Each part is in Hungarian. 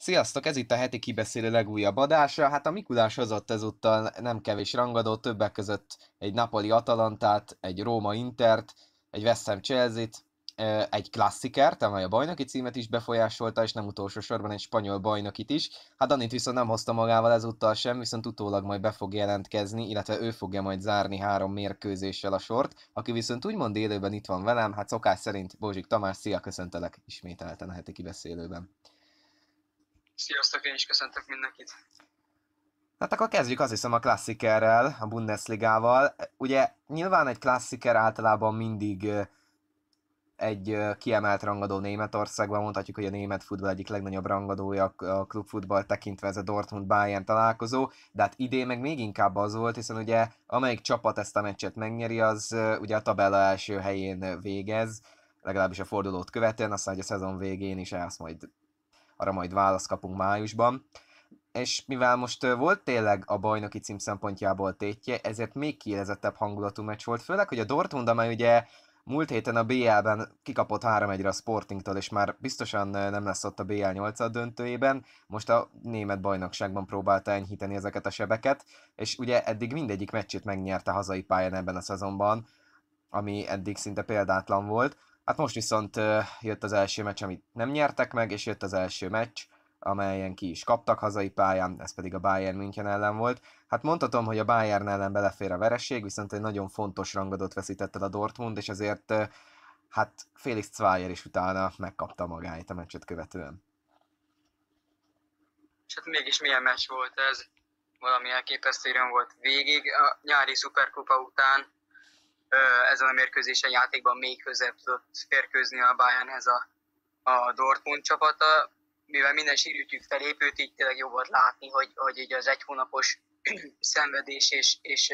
Sziasztok, ez itt a heti kibeszélő legújabb adása. Hát a Mikulás hozott ezúttal nem kevés rangadót, többek között egy Napoli Atalantát, egy Róma Intert, egy West Ham Chelsea-t, egy klasszikert, amely a bajnoki címet is befolyásolta, és nem utolsó sorban egy spanyol bajnokit is. Hát Danit viszont nem hozta magával ezúttal sem, viszont utólag majd be fog jelentkezni, illetve ő fogja majd zárni 3 mérkőzéssel a sort, aki viszont úgymond élőben itt van velem, hát szokás szerint Bózsik Tamás, szia, köszöntelek ismételten a heti kibeszélőben. Sziasztok, én is köszöntök mindenkit. Hát akkor kezdjük azt hiszem a klasszikerrel, a Bundesligával. Ugye nyilván egy klassziker általában mindig egy kiemelt rangadó Németországban, mondhatjuk, hogy a német futball egyik legnagyobb rangadója a klubfutball tekintve ez a Dortmund-Bayern találkozó, de hát idén meg még inkább az volt, hiszen ugye amelyik csapat ezt a meccset megnyeri, az ugye a tabella első helyén végez, legalábbis a fordulót követően, aztán hogy a szezon végén is arra majd választ kapunk májusban. És mivel most volt tényleg a bajnoki cím szempontjából tétje, ezért még kiélezettebb hangulatú meccs volt, főleg, hogy a Dortmund, amely ugye múlt héten a BL-ben kikapott 3-1-re a Sportingtól, és már biztosan nem lesz ott a BL 8 döntőjében, most a német bajnokságban próbálta enyhíteni ezeket a sebeket, és ugye eddig mindegyik meccsét megnyerte hazai pályán ebben a szezonban, ami eddig szinte példátlan volt. Hát most viszont jött az első meccs, amit nem nyertek meg, és jött az első meccs, amelyen ki is kaptak hazai pályán, ez pedig a Bayern München ellen volt. Hát mondhatom, hogy a Bayern ellen belefér a vereség, viszont egy nagyon fontos rangadót veszített el a Dortmund, és azért hát Felix Zweier is utána megkapta magáit a meccset követően. És hát mégis milyen meccs volt ez, valami elképesztően volt végig. A nyári szuperkupa után ezen a mérkőzésen játékban még közebb tudott férkőzni a Bayernhez a Dortmund csapata. Mivel minden sírütjük felépült, így tényleg jó volt látni, hogy így az egy hónapos szenvedés és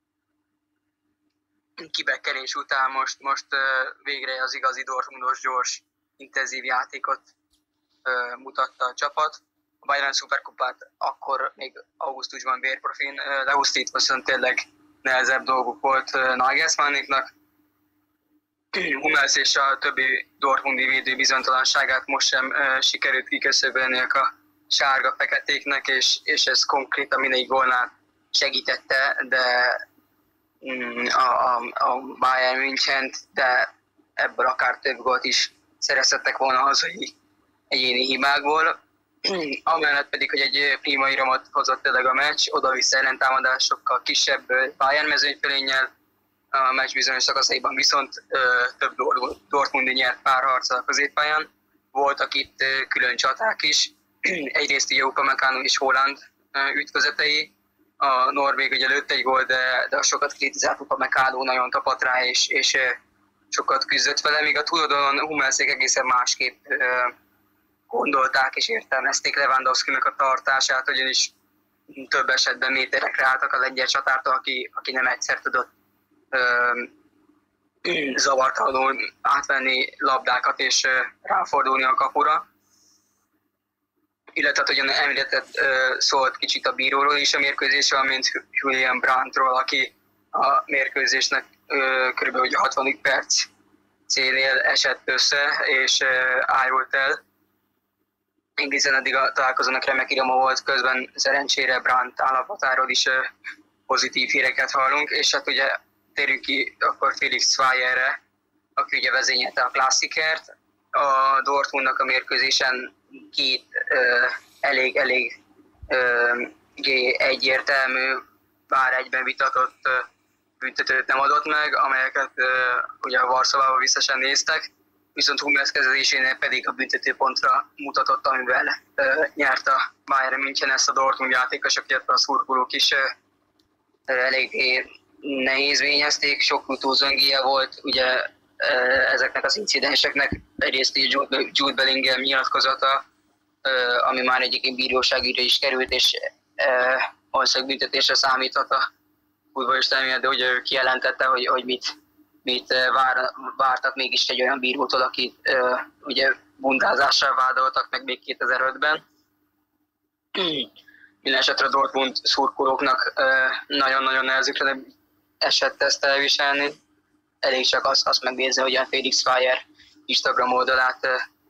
kibekkelés után most végre az igazi Dortmundos gyors, intenzív játékot mutatta a csapat. A Bayern szuperkupát akkor még augusztusban vérprofin lehúzta, itt viszont tényleg nehezebb dolguk volt Nagelsmanniknak. Hummels és a többi dortmundi védő bizonytalanságát most sem sikerült kiköszöbölniük a sárga-feketéknek, és ez konkrétan mindegyik gólnál segítette, de a Bayern Münchent, de ebből akár több gólt is szerezhettek volna hazai egyéni hibákból. Amellett pedig, hogy egy prima iramot hozott tényleg a meccs, oda-vissza ellentámadásokkal, kisebb Bayern mezőnyfölénnyel, a meccs bizonyos szakaszaiban viszont több Dortmundi nyert párharccal a középpályán. Voltak itt külön csaták is, egyrészt ugye Upamecano és Haaland ütközetei. A norvég ugye lőtt egy gól, de a sokat kritizált Upamecano nagyon tapadt rá, és sokat küzdött vele, míg a túloldalon Hummelszék egészen másképp gondolták és értelmezték Lewandowskinak a tartását, ugyanis több esetben méterekre álltak a lengyel csatártól, aki nem egyszer tudott zavartalanul átvenni labdákat és ráfordulni a kapura. Illetve, hogy említett szólt kicsit a bíróról is a mérkőzésről, mint Julian Brandtról, aki a mérkőzésnek kb. 60. percénél esett össze és ájult el. Egészen eddig a találkozónak remek irama volt, közben szerencsére Brandt állapotáról is pozitív híreket hallunk, és hát ugye térjünk ki akkor Felix Zweierre, aki ugye vezényelte a klasszikert. A Dortmundnak a mérkőzésen két elég egyértelmű, bár egyben vitatott büntetőt nem adott meg, amelyeket ugye a Varsóvába vissza sem néztek, viszont Hummels kezelésénél pedig a büntetőpontra mutatott, amivel nyert a Bayern München ezt a Dortmund játékosok, illetve a szurkolók is elég nehézvényezték, sok utózöngéje volt, ugye ezeknek az incidenseknek egyrészt Jude Bellingham nyilatkozata, ami már egyébként bíróságügyre is került, és valószínűleg büntetésre számíthat a futballista miatt, de ugye ő kijelentette, hogy mit vártak mégis egy olyan bírótól, akit ugye bundázással vádoltak meg még 2005-ben. Mindenesetre a Dortmund szurkolóknak nagyon-nagyon nehezükre esett ezt elviselni. Elég csak azt megnézni, hogy a Felix Zweier Instagram oldalát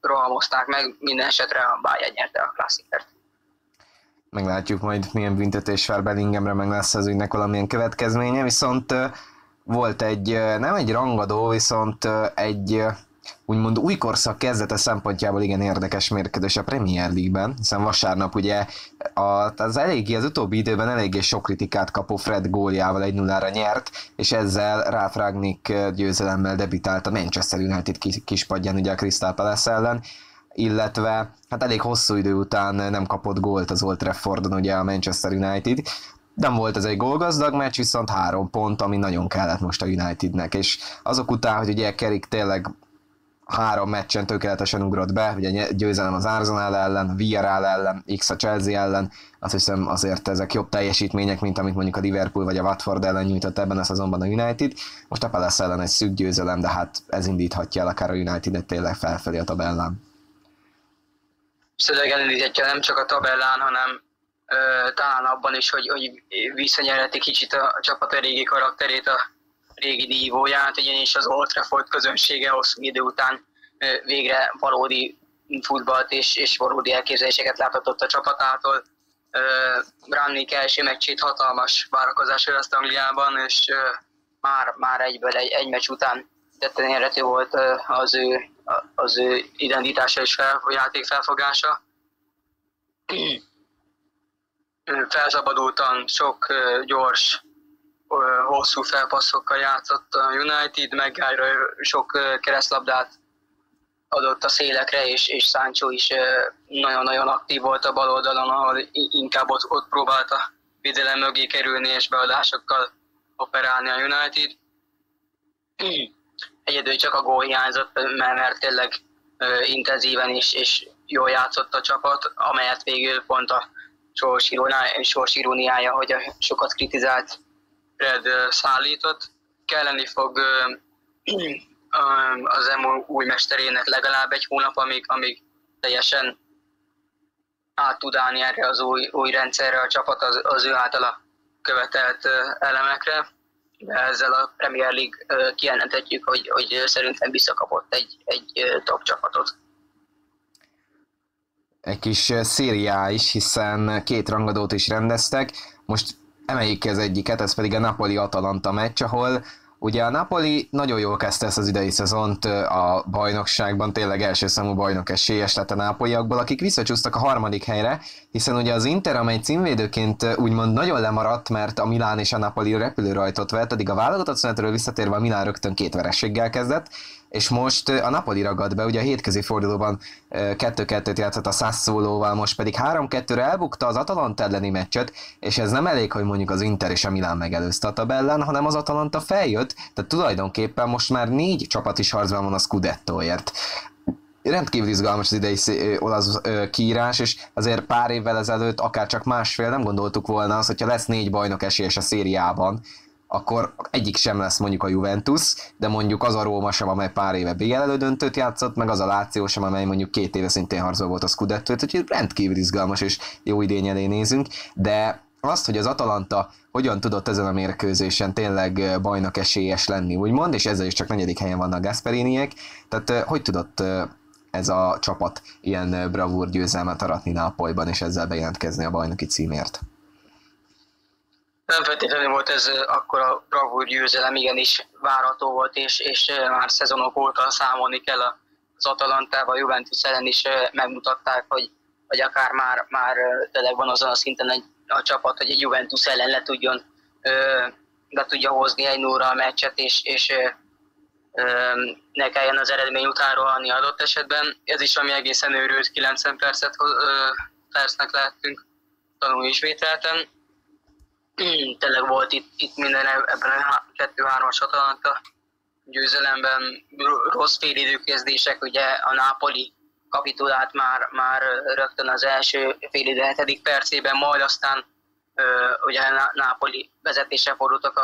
rohamozták meg, minden esetre a Bayern nyerte a klasszikert. Meglátjuk majd, milyen büntetés vár Bellinghamre, meg lesz az ügynek valamilyen következménye, viszont volt egy, nem egy rangadó, viszont egy úgymond új korszak kezdete szempontjából igen érdekes mérkőzés a Premier League-ben, hiszen vasárnap ugye az utóbbi időben eléggé sok kritikát kapó Fred góljával 1-0-ra nyert, és ezzel Ralf Rangnick győzelemmel debütált a Manchester United kispadján ugye a Crystal Palace ellen, illetve hát elég hosszú idő után nem kapott gólt az Old Traffordon ugye a Manchester United. Nem volt ez egy gólgazdag meccs, viszont 3 pont, ami nagyon kellett most a Unitednek, és azok után, hogy ugye Carrick tényleg 3 meccsen tökéletesen ugrott be, ugye győzelem az Arsenal ellen, Villarreal ellen, X a Chelsea ellen, azt hiszem azért ezek jobb teljesítmények, mint amit mondjuk a Liverpool vagy a Watford ellen nyújtott ebben a szezonban a United. Most a Palace ellen egy szűk győzelem, de hát ez indíthatja el akár a United-et tényleg felfelé a tabellán. Szöveg elindíthatja nem csak a tabellán, hanem talán abban is, hogy visszanyerheti kicsit a csapat a régi karakterét, a régi dívóját, ugyanis az Old Trafford közönsége hosszú idő után végre valódi futballt és valódi elképzeléseket láthatott a csapatától. Rangnick első meccsét hatalmas várakozás övezte Angliában, és már egyből egy meccs után tetten érhető volt az ő identitása és játék felfogása. Felszabadultan sok gyors, hosszú felpasszokkal játszott a United, Maguire sok keresztlabdát adott a szélekre, és Sancho is nagyon-nagyon aktív volt a bal oldalon, ahol inkább ott próbálta védelem mögé kerülni és beadásokkal operálni a United. Egyedül csak a gól hiányzott, mert tényleg intenzíven és jól játszott a csapat, amelyet végül pont a sors iróniája, hogy a sokat kritizált Fred szállított. Kelleni fog az EMU új mesterének legalább egy hónap, amíg teljesen át tud állni erre az új rendszerre a csapat az ő általa követelt elemekre. De ezzel a Premier League kijelenthetjük, hogy szerintem visszakapott egy top csapatot. Egy kis szériá is, hiszen 2 rangadót is rendeztek. Most emeljük ki az egyiket, ez pedig a Napoli-Atalanta meccs, ahol ugye a Napoli nagyon jól kezdte ezt az idei szezont a bajnokságban, tényleg első számú bajnok esélyes lett a nápolyiakból, akik visszacsúsztak a 3. helyre, hiszen ugye az Inter, amely címvédőként úgymond nagyon lemaradt, mert a Milán és a Napoli repülőrajtot vett, addig a válogatott szünetről visszatérve a Milán rögtön 2 vereséggel kezdett, és most a Napoli ragad be, ugye a hétközi fordulóban 2-2-t játszott a Sassuolóval, most pedig 3-2-re elbukta az Atalanta elleni meccset, és ez nem elég, hogy mondjuk az Inter és a Milán megelőzte a tabellán, hanem az Atalanta feljött, tehát tulajdonképpen most már 4 csapat is harcban van a Scudettóért. Rendkívül izgalmas az idei olasz kiírás, és azért pár évvel ezelőtt, akár csak másfél, nem gondoltuk volna azt, hogyha lesz 4 bajnok esélyes a szériában, akkor egyik sem lesz mondjuk a Juventus, de mondjuk az a Róma sem, amely pár éve BL elődöntőt játszott, meg az a Lazio sem, amely mondjuk 2 éve szintén harcol volt a Scudettót, úgyhogy rendkívül izgalmas és jó idény elé nézünk, de azt, hogy az Atalanta hogyan tudott ezen a mérkőzésen tényleg bajnok esélyes lenni, úgymond, és ezzel is csak 4. helyen vannak Gasperiniek, tehát hogy tudott ez a csapat ilyen bravúr győzelmet aratni Nápolyban, és ezzel bejelentkezni a bajnoki címért? Nem feltétlenül volt ez akkor a bravúr győzelem, igenis várható volt, és már szezonok óta számolni kell az Atalantával, a Juventus ellen is megmutatták, hogy akár már tényleg van azon a szinten a csapat, hogy egy Juventus ellen le tudja hozni 1-0-ra a meccset, és ne kelljen az eredmény után rohanni adott esetben. Ez is, ami egészen őrült, 90 percnek lehetünk tanulni ismételten. Tényleg volt itt minden ebben a 2-3-as Atalanta győzelemben, rossz félidőkezdések, ugye a Napoli kapitulált már rögtön az első félidő 7. percében, majd aztán ugye a Napoli vezetése fordultak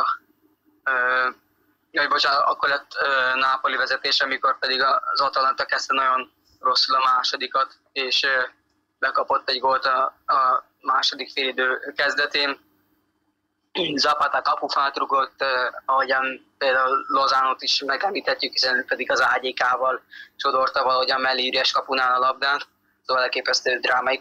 akkor lett Napoli vezetés, amikor pedig az Atalanta kezdte nagyon rosszul a másodikat, és bekapott egy gólt a második félidő kezdetén. Zapata kapufát rugott, ahogyan például Lozánot is megemlíthetjük, hiszen ő pedig az AGK-val sodorta valahogyan mellé üres kapunál a labdát. Szóval elképesztő drámai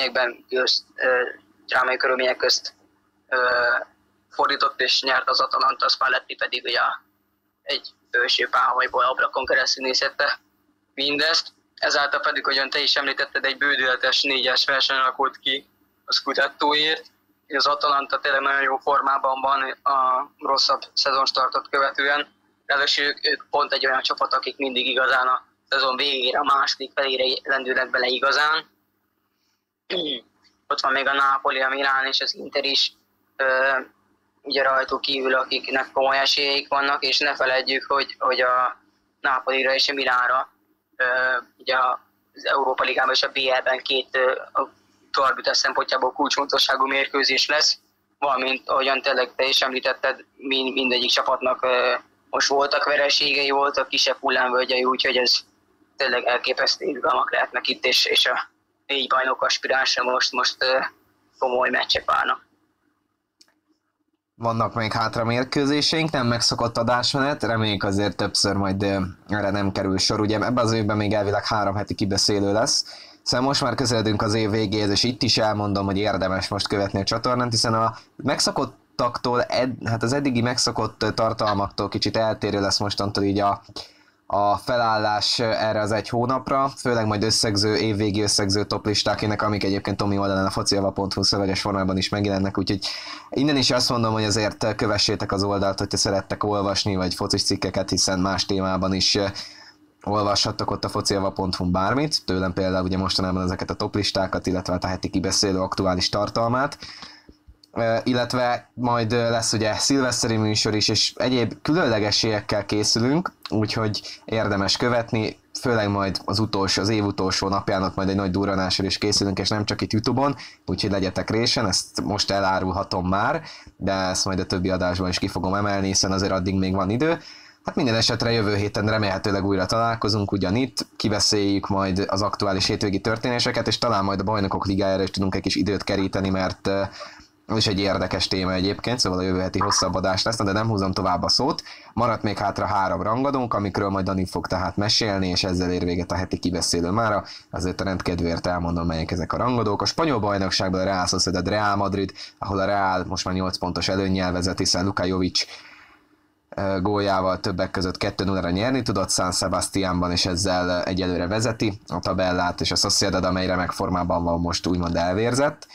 körülmények közt fordított és nyert az Atalanta, Spalletti pedig ugye egy belső páholyból ablakon keresztül nézhette mindezt. Ezáltal pedig, ahogyan te is említetted, egy bődületes 4-es verseny alakult ki a Scudettóért. Az Atalanta tényleg nagyon jó formában van a rosszabb szezonstartot követően. Ráadásul ők pont egy olyan csapat, akik mindig igazán a szezon végére, a második felére lendülnek bele igazán. Ott van még a Napoli, a Milán és az Inter is, ugye rajtuk kívül, akiknek komoly esélyeik vannak, és ne feledjük, hogy a Napolira és a Milánra ugye az Európa Ligában és a BL-ben két továbbjutás szempontjából kulcsfontosságú mérkőzés lesz, valamint ahogyan tényleg te is említetted, mindegyik csapatnak most voltak vereségei, voltak kisebb hullámvölgyei, úgyhogy ez tényleg elképesztő izgalmak lehetnek itt, és a 4 bajnok aspiránsra most komoly meccsek várnak. Vannak még hátra mérkőzéseink, nem megszokott adásmenet, reméljük azért többször majd erre nem kerül sor. Ugye ebben az évben még elvileg 3 heti kibeszélő lesz, szóval most már közeledünk az év végéhez, és itt is elmondom, hogy érdemes most követni a csatornát, hiszen a megszokottaktól, hát az eddigi megszokott tartalmaktól kicsit eltérő lesz mostantól így a felállás erre az egy hónapra, főleg majd évvégi összegző toplisták, amik egyébként Tomi oldalán a fociava.hu szöveges formában is megjelennek, úgyhogy innen is azt mondom, hogy azért kövessétek az oldalt, hogyha szerettek olvasni, vagy focis cikkeket, hiszen más témában is olvashattok ott a fociava.hu bármit, tőlem például ugye mostanában ezeket a toplistákat, illetve a heti kibeszélő aktuális tartalmát, illetve majd lesz ugye szilveszteri műsor is, és egyéb különlegességekkel készülünk, úgyhogy érdemes követni, főleg majd az év utolsó napján ott majd egy nagy durranással is készülünk, és nem csak itt YouTube-on, úgyhogy legyetek résen, ezt most elárulhatom már, de ezt majd a többi adásban is ki fogom emelni, hiszen azért addig még van idő. Hát minden esetre jövő héten remélhetőleg újra találkozunk ugyanitt, kibeszéljük majd az aktuális hétvégi történéseket, és talán majd a Bajnokok Ligájára is tudunk egy kis időt keríteni, mert ez is egy érdekes téma egyébként, szóval a jövő heti hosszabb adás lesz, de nem húzom tovább a szót. Maradt még hátra 3 rangadónk, amikről majd Dani fog tehát mesélni, és ezzel ér véget a heti kibeszélő mára. Azért a rendkedvéért elmondom, melyek ezek a rangadók. A spanyol bajnokságban a Real Sociedad Real Madrid, ahol a Real most már 8 pontos előnnyel vezet, hiszen Luka Jovic góljával többek között 2-0-ra nyerni tudott San Sebastiánban, és ezzel egyelőre vezeti a tabellát, és a Sociedad, amely remek formában van, most úgymond elvérzett.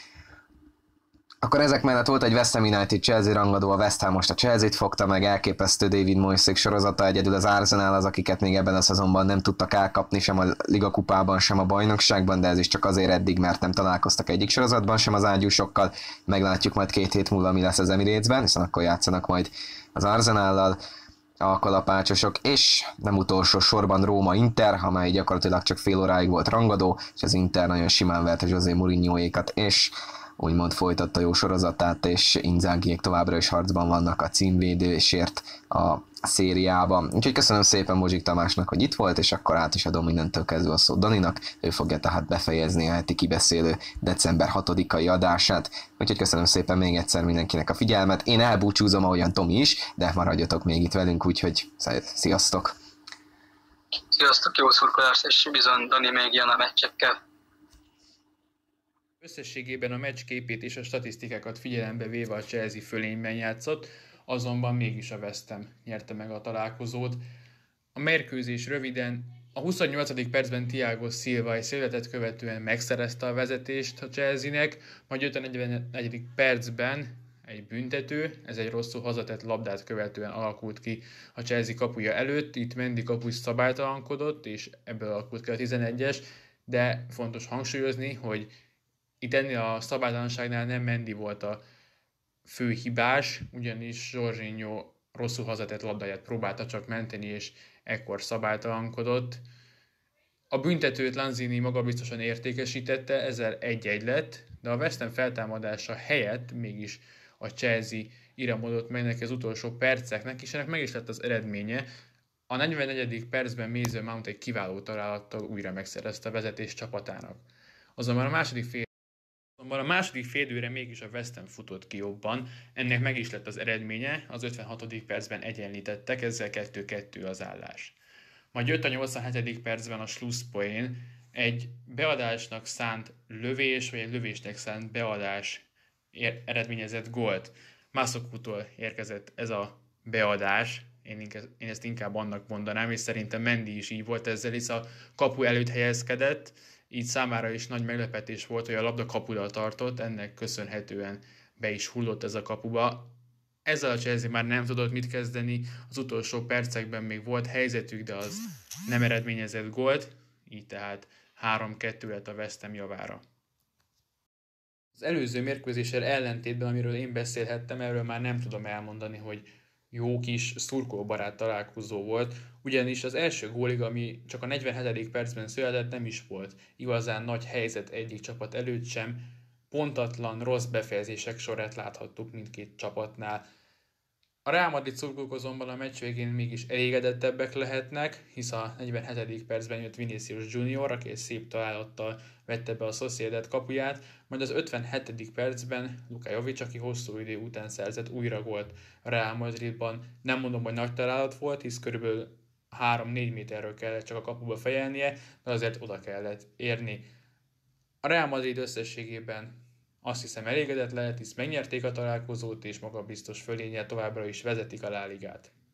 Akkor ezek mellett volt egy West Ham United Chelsea rangadó, a West Ham most a Chelsea-t fogta meg, elképesztő David Moyes sorozata, egyedül az Arsenal az, akiket még ebben a szezonban nem tudtak elkapni, sem a Liga kupában, sem a bajnokságban, de ez is csak azért eddig, mert nem találkoztak egyik sorozatban sem az ágyúsokkal. Meglátjuk majd 2 hét múlva, mi lesz az Emirates-ben, hiszen akkor játszanak majd az Arsenallal a kalapácsosok, és nem utolsó sorban Róma-Inter, amely gyakorlatilag csak fél óráig volt rangadó, és az Inter nagyon simán verte José Mourinhoékat, és úgymond folytatta jó sorozatát, és Inzaghiék továbbra is harcban vannak a címvédésért a szériában. Úgyhogy köszönöm szépen Mozsik Tamásnak, hogy itt volt, és akkor át is adom mindentől kezdve a szót Daninak, ő fogja tehát befejezni a heti kibeszélő december 6-ai adását. Úgyhogy köszönöm szépen még egyszer mindenkinek a figyelmet. Én elbúcsúzom, ahogyan Tomi is, de maradjatok még itt velünk, úgyhogy sziasztok! Sziasztok, jó szurkolást, és bizony Dani még jön a meccsekkel. Összességében a meccs képét és a statisztikákat figyelembe véve a Chelsea fölényben játszott, azonban mégis a West Ham nyerte meg a találkozót. A mérkőzés röviden, a 28. percben Thiago Silva egy szélvetet követően megszerezte a vezetést a Chelsea-nek, majd 54. percben egy büntető, ez egy rosszul hazatett labdát követően alakult ki a Chelsea kapuja előtt, itt Mendy kapus szabálytalankodott, és ebből alakult ki a 11-es, de fontos hangsúlyozni, hogy itt ennél a szabálytalanságnál nem Mendy volt a fő hibás, ugyanis Jorginho rosszul hazatett labdáját próbálta csak menteni, és ekkor szabálytalankodott. A büntetőt Lanzini magabiztosan értékesítette, ezzel 1-1 lett, de a West Ham feltámadása helyett mégis a Chelsea iramodott meg az utolsó perceknek, és ennek meg is lett az eredménye. A 44. percben Mason Mount egy kiváló találattal újra megszerezte a vezetés csapatának. Azonban a második fél azonban a második félidőre mégis a West Ham futott ki jobban, ennek meg is lett az eredménye, az 56. percben egyenlítettek, ezzel 2-2 az állás. Majd jött a 87. percben a slusszpoén, egy beadásnak szánt lövés, vagy egy lövésnek szánt beadás eredményezett gólt. Mászokútól érkezett ez a beadás, én ezt inkább annak mondanám, és szerintem Mendy is így volt ezzel, hisz a kapu előtt helyezkedett, így számára is nagy meglepetés volt, hogy a labda kapuda tartott, ennek köszönhetően be is hullott ez a kapuba. Ezzel a Chelsea már nem tudott mit kezdeni, az utolsó percekben még volt helyzetük, de az nem eredményezett gólt, így tehát 3-2 lett a West Ham javára. Az előző mérkőzéssel ellentétben, amiről én beszélhettem, erről már nem tudom elmondani, hogy jó kis szurkolóbarát találkozó volt, ugyanis az első gólig, ami csak a 47. percben született, nem is volt igazán nagy helyzet egyik csapat előtt sem, pontatlan, rossz befejezések sorát láthattuk mindkét csapatnál. A Real Madrid szurkolók azonban a meccs végén mégis elégedettebbek lehetnek, hisz a 47. percben jött Vinicius Junior, aki egy szép találattal vette be a Sociedad kapuját, majd az 57. percben Luka Jovic, aki hosszú idő után szerzett újra gólt a Real Madridban. Nem mondom, hogy nagy találat volt, hisz körülbelül 3-4 méterről kellett csak a kapuba fejelnie, de azért oda kellett érni. A Real Madrid összességében azt hiszem elégedett lehet, hisz megnyerték a találkozót, és magabiztos fölényel továbbra is vezetik a La Ligát.